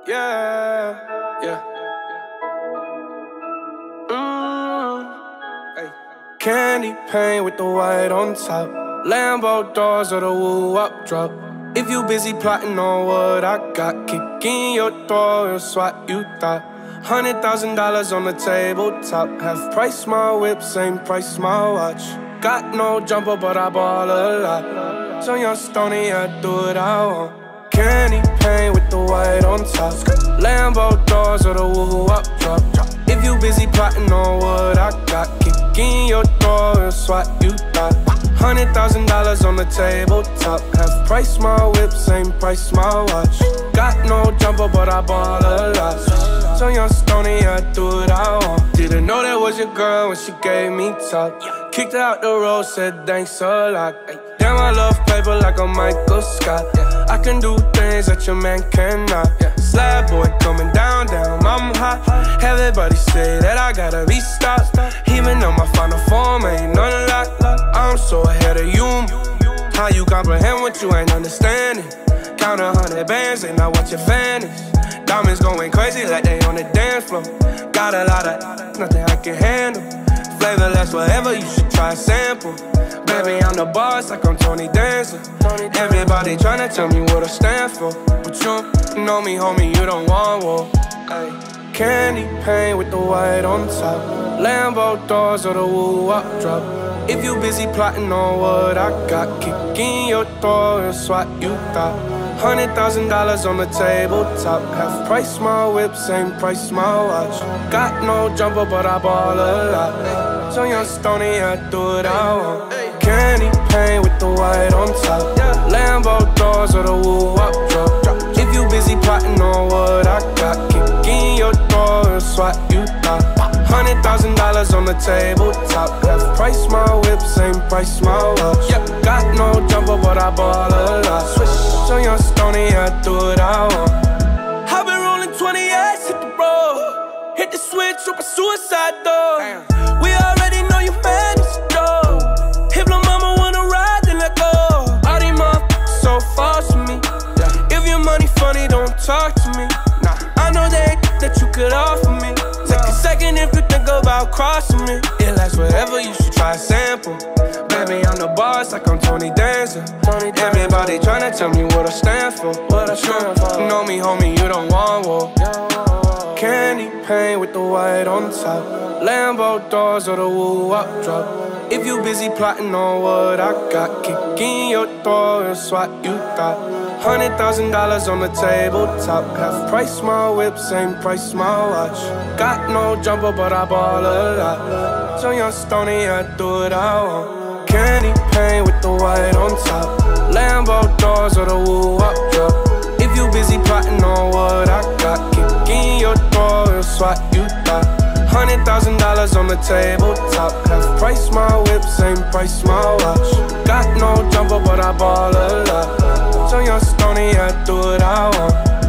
Yeah, yeah. Hey. Candy paint with the white on top. Lambo doors or the woo-up drop. If you busy plotting on what I got, kick in your door, it's what you thought. $100,000 on the tabletop. Half price my whip, same price my watch. Got no jumper, but I ball a lot. So young Stoney, I do what I want. Candy paint with the white on top. Lambo doors or the woo-up drop. If you busy plotting on what I got, kick in your door, it's what you thought. $100,000 on the tabletop. Half price my whip, same price my watch. Got no jumper, but I ball a lot. So young Stoney, I do what I want. Didn't know that was your girl when she gave me top. Kicked her out the road, said thanks a lot. Damn, I love paper like a Michael Scott. I can do things that your man cannot. Slab boy coming down, I'm hot. Everybody say that I gotta be stopped. Even though my final form ain't none of that. I'm so ahead of you. How you comprehend what you ain't understanding? Count 100 bands, ain't not what you vanish. Diamonds going crazy like they on the dance floor. Got a lot of nothing I can handle. Flavorless, whatever, you should try a sample. Baby, I'm the boss like I'm Tony Danza. Everybody tryna tell me what I stand for, but you know me, homie, you don't want war. Ay. Candy paint with the white on top. Lambo doors or the woo-up drop. If you busy plotting on what I got, kick in your door, it's what you thought. $100,000 on the tabletop. Half price my whip, same price my watch. Got no jumper, but I ball a lot. So young Stoney, I do what I want. Candy paint with the white on top. Lambo doors or the woo-up drop. If you busy plotting on what I got, kick in your door, it's what you thought. $100,000 on the tabletop. Half price my whip, same price my watch. Got no jumper, but I ball a lot. So young Stoney, I do what I want. I've been rolling 28, hit the road. Hit the switch, up a suicide door. We already know you man is a dog. If my mama wanna ride, then let go. All these motherfuckers so false to me. If your money funny, don't talk to me. I know that you could offer me. Take a second if you think about crossing me. It lasts forever, you should try a sample. Baby, I'm the boss like I'm Tony Danza. Everybody tryna tell me what I stand for. You know me, homie, you don't want war. Candy paint with the white on top. Lambo doors or the woo-up drop. If you busy plotting on what I got, kick in your door, it's what you thought. $100,000 on the tabletop. Half price my whip, same price my watch. Got no jumper, but I ball a lot. So young Stoney, I do what I want. Candy paint with the white on top. Lambo doors or the woo-up drop. If you busy plotting on what I got, kick in your door, it's what you thought. $100,000 on the tabletop. Half price my whip, same price my watch. Got no jumper, but I ball a lot. So young Stoney, I do what I want.